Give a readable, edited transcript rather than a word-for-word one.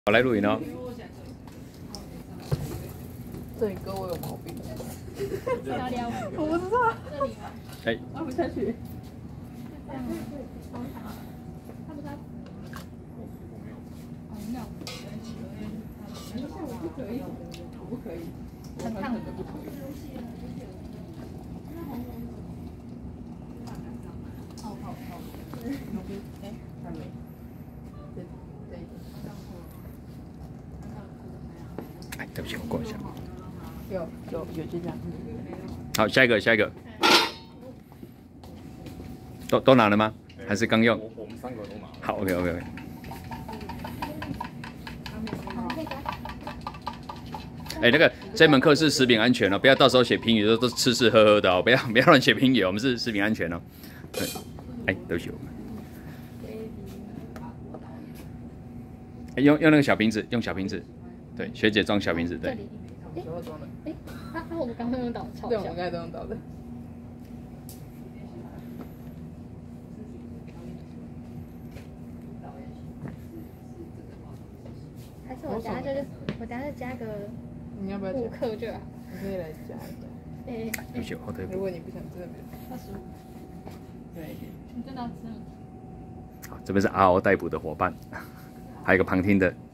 我来录影哦。 这里跟我有毛病。 我不知道。 这里吗？ 哎， 拉不下去。 这样吗？他不知道。哦，那我不可以。 我不可以。 很烫的不可以。好。哎，还没。 哎，对不起，我过一下。 有就这样。 好，下一个。都拿了吗？还是刚用？ 我们3个都拿了。 好 ，OK。哎，那个这门课是食品安全哦，不要到时候写评语都吃吃喝喝的哦，不要乱写评语，我们是食品安全哦。对，哎，对不起，用那个小瓶子，用小瓶子，对，学姐装小瓶子，对。 我们刚刚用倒超对，我们刚才都用倒的。 还是我等下再加个， 你要不要 5克就好？ 你可以来加一下。 对不起，后退。 如果你不想真的没有。 25。 对。 你真的要吃吗？ 好，这边是RO逮捕的伙伴，还有一个旁听的